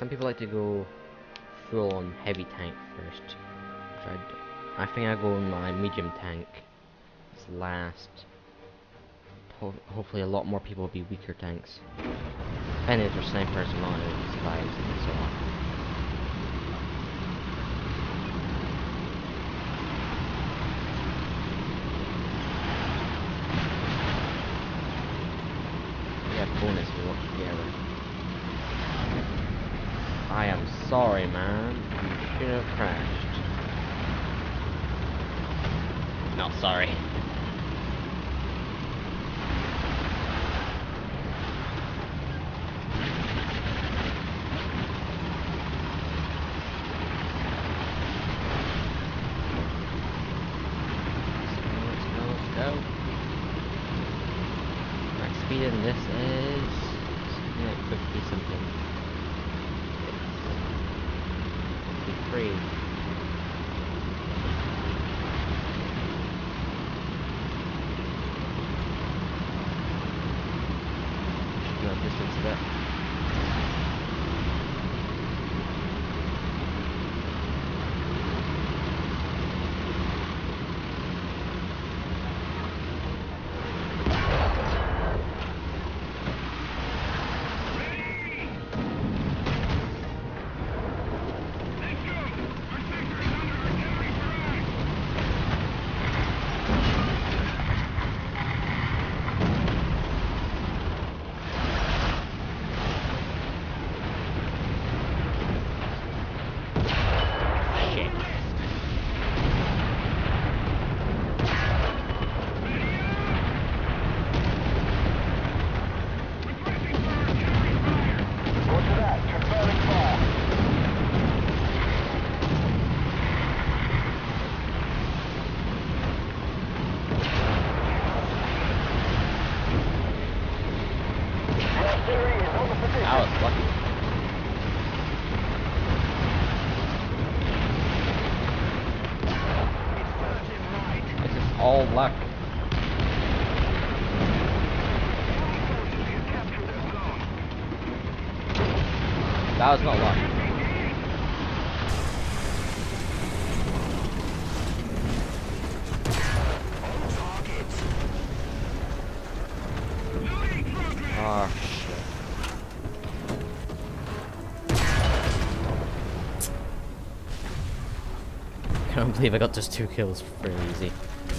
some people like to go full on heavy tank first. I think I go in my medium tank last. Hopefully a lot more people will be weaker tanks. And if they're snipers and not survives and so on. Bonus we work together. I am sorry, man. You should have crashed. Not sorry. Let's go. Max speed in this is something like 50 something. 53. No distance of it. I was lucky. This is all luck. That was not luck. Oh shit. I can't believe I got just 2 kills pretty easy.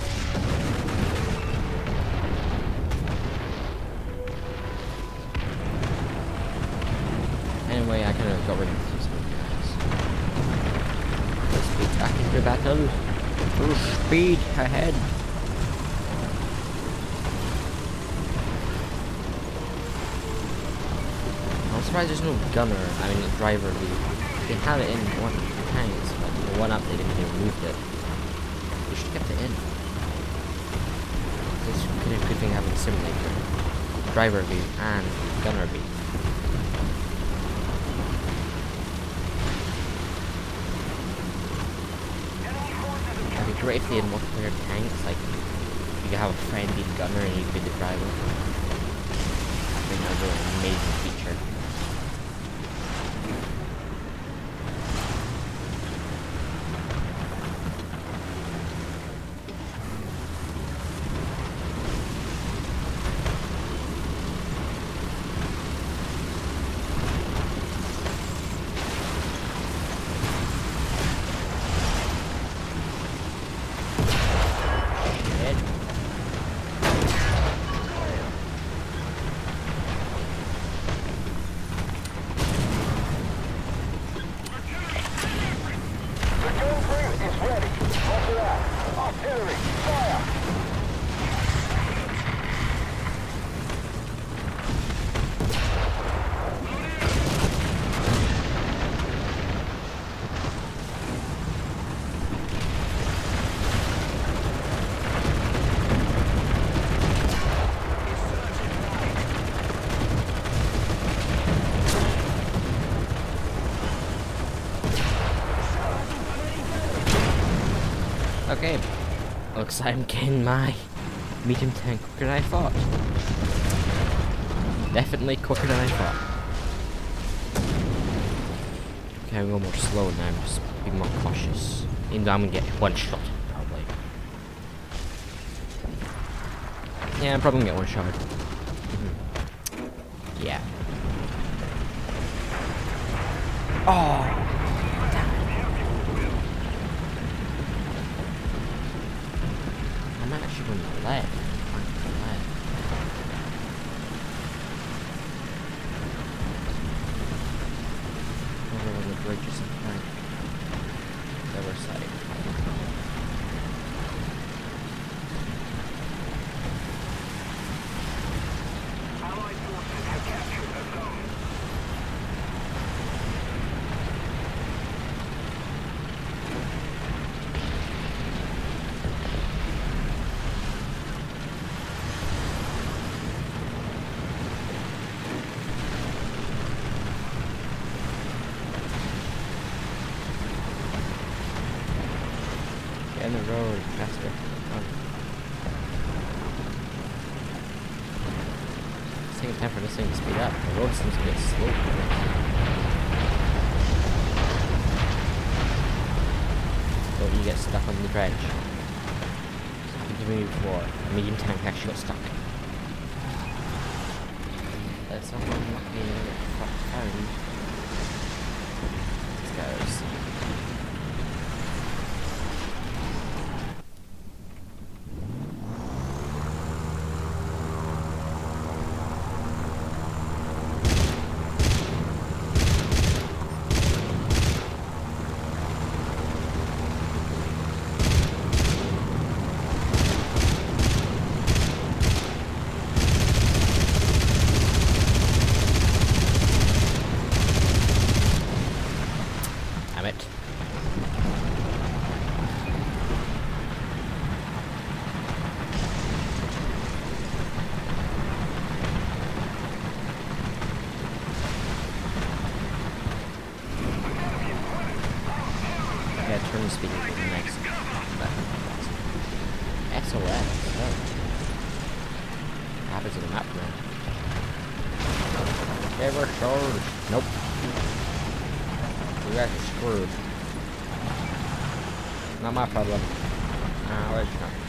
Anyway, I kind of got rid of these guys. Let's be back into battle. Full speed ahead. I'm surprised there's no gunner, driver lead. They had it in one of the tanks, but the one update they removed it. They should have kept it in. This could be a good thing having a simulator. Driver view and gunner view. It'd be great if they had multiplayer tanks, like you could have a friend be the gunner and you could be the driver. I think that would be an amazing feature. Okay, looks like I'm getting my medium tank quicker than I thought. Definitely quicker than I thought. Okay, I'm going more slow now. Just be more cautious. Even though I'm gonna get one shot, probably. Yeah, I'm probably gonna get one shot. Yeah. Oh! Damn it. I might actually go on the left. Over on the bridges in front. The other side. Allied forces have captured Ozone. Get in the road, faster. Come on. It's taking time for this thing to speed up. The road seems to get slow. Don't you get stuck on the dredge. Something to move before. A medium tank actually got stuck. There's someone not being found. These guys. Damn it. Okay, turn the speed to the next button. SOS. Oh. What happens to the map now? Okay, we're short. Nope. You guys are screwed. Not my problem. Where's your car?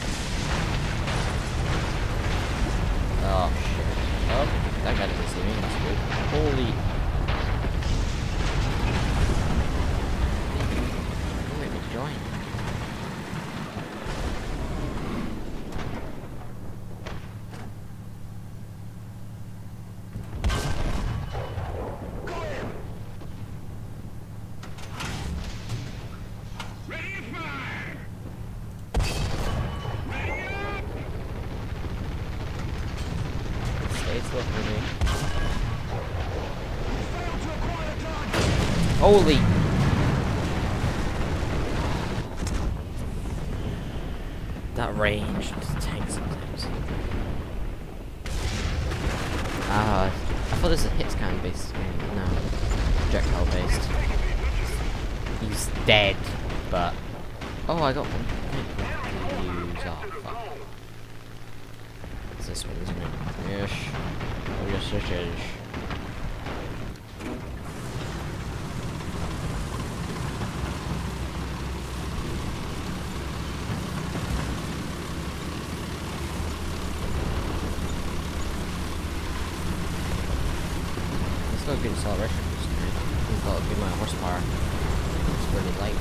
Oh shit. Oh, that guy doesn't see me. That's good. Holy. Don't make me join. Stay slow for me. Holy! That range just tanks sometimes. I thought this was a hit scan based game. No. Projectile based. He's dead, but. Oh, I got one. Use. Oh, fuck. It's this one, isn't it? Yes. Oh, yes, it is. It's got a good acceleration boost. It's got a good amount of horsepower. It's really light.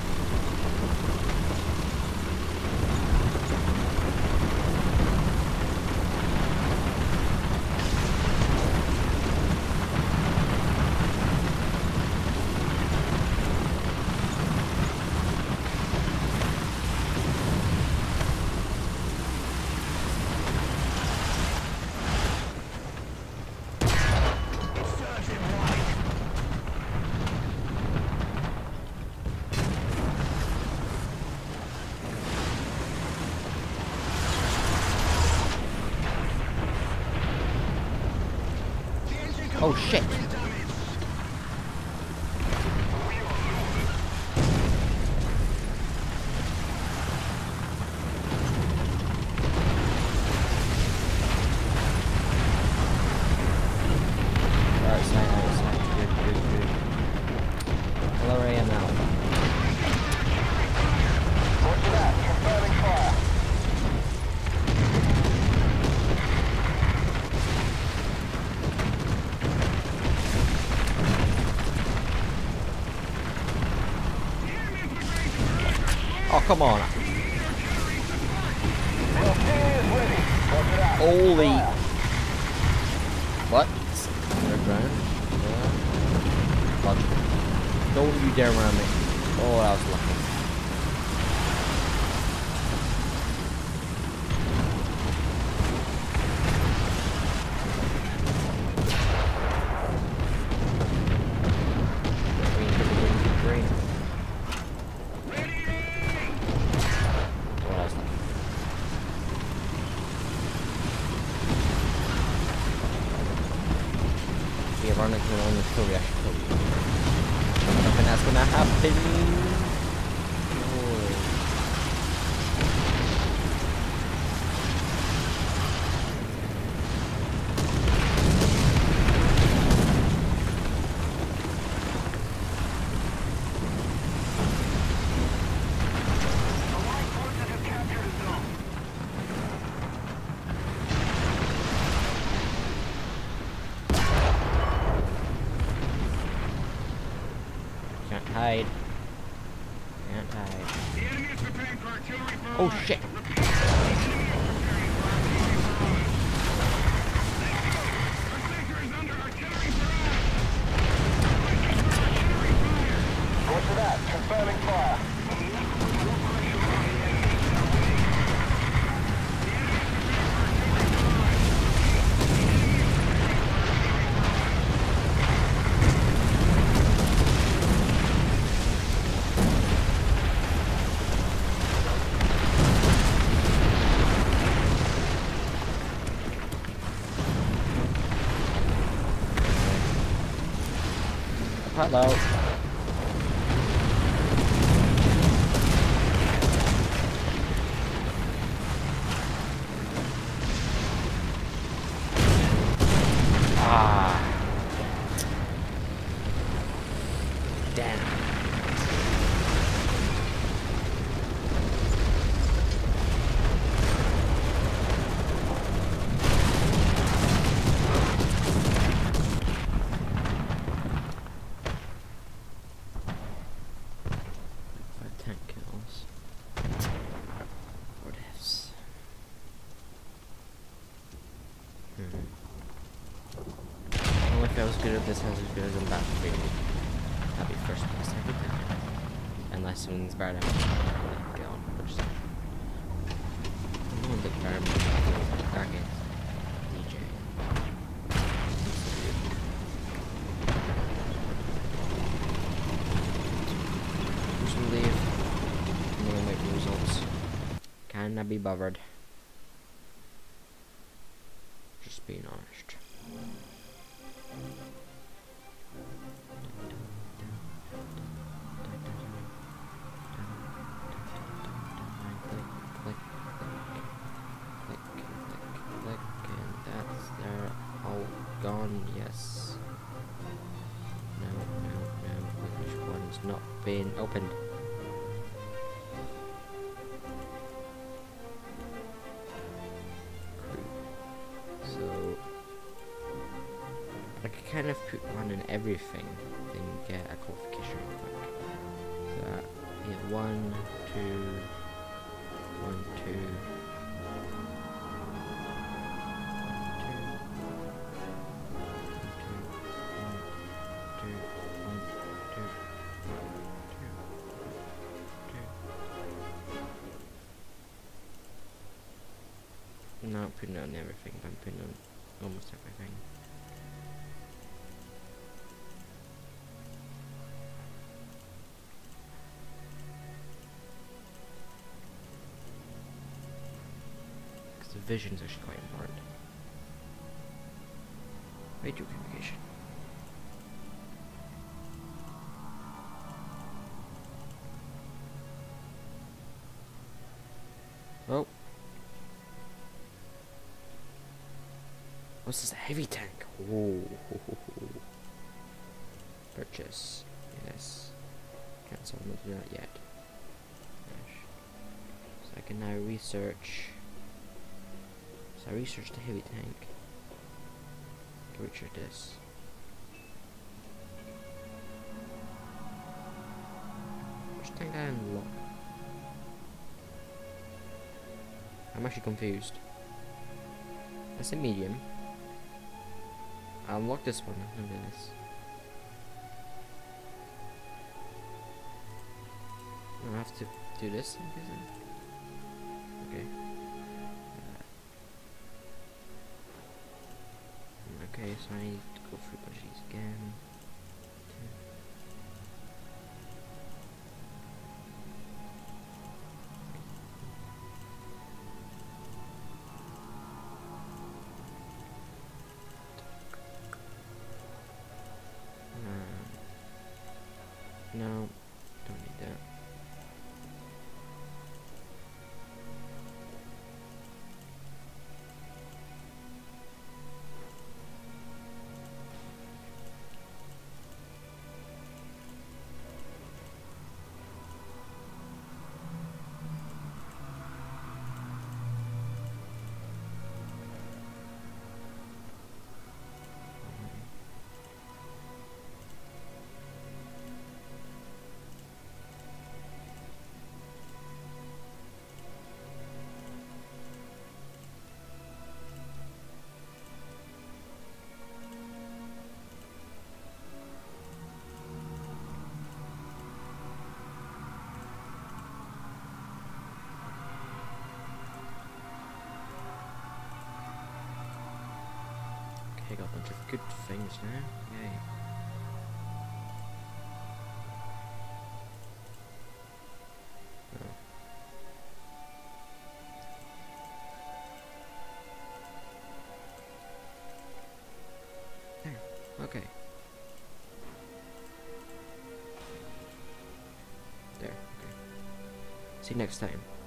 Oh shit! Oh, come on. Holy. What? Underground? Logical. Don't you dare run me. Oh, that was lucky. Green. Oh, that was lucky. If you run into an only kill, we actually kill you. Nothing that's gonna happen. Can't hide. Can't hide. Oh shit! Roger that. Confirming fire. Hello. Ah. Damn. Tank kills. 4 deaths. Only if I was good at this, I was as good as I'm about to be. I'd be first place every time. Unless something's bad, I'm going. Which I'm going to environment. Target. DJ. Just leave. I'm gonna wait for results. Cannot be bothered. Just being honest. Click, and that's they're all gone. Yes. No. Which one's not been opened? So I could kind of put one in everything, then get a qualification real quick. So we have 1, 2, 1, 2, 1, 2, 1, 2, 1, 2. Not putting on everything, but I'm putting on almost everything. Because the vision is actually quite important. Radio communication. Oh. What's this? A heavy tank? Oh. Purchase. Yes. Cancel. I'm not doing that yet. Gosh. So I can now research. So I researched the heavy tank. Research this. Which tank I unlock? I'm actually confused. That's a medium. I'll unlock this one. Look at this. I have to do this, I'm guessing. Okay. Okay, so I need to go through a bunch of these again. No, don't need that. Okay, got a bunch of good things now. Yay. Oh. There. Okay. There. Okay. See you next time.